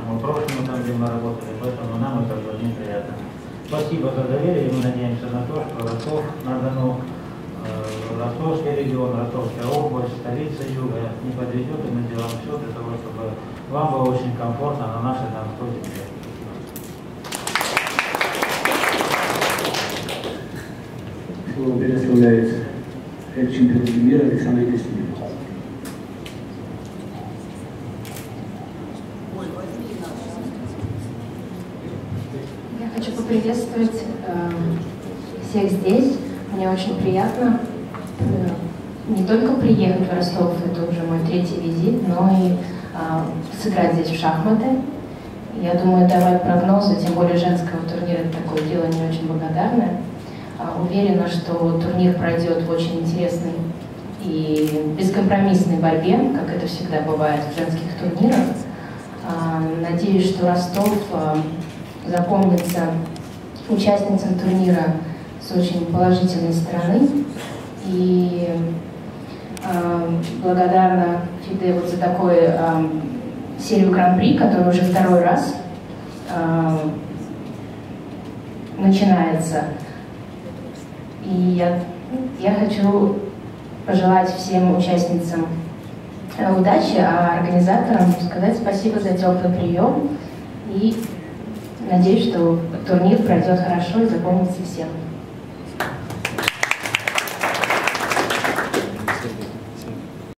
нашему прошлому, там, где мы работали, поэтому нам это очень приятно. Спасибо за доверие, и мы надеемся на то, что Ростов-на-Дону, Ростовский регион, Ростовская область, столица Юга не подведет, и мы сделаем все для того, чтобы вам было очень комфортно на нашей Донской земле. Слово предоставляется экс-чемпиону мира Александру Яснину. Я хочу поприветствовать всех здесь. Мне очень приятно не только приехать в Ростов, это уже мой третий визит, но и сыграть здесь в шахматы. Я думаю, давать прогнозы, тем более женского турнира, это такое дело не очень благодарное. Уверена, что турнир пройдет в очень интересной и бескомпромиссной борьбе, как это всегда бывает в женских турнирах. Надеюсь, что Ростов запомнится участницам турнира с очень положительной стороны. И благодарна ФИДЕ вот за такую серию Гран-при, которая уже второй раз начинается. И я хочу пожелать всем участницам удачи, а организаторам сказать спасибо за теплый прием. И надеюсь, что турнир пройдет хорошо и запомнится всем.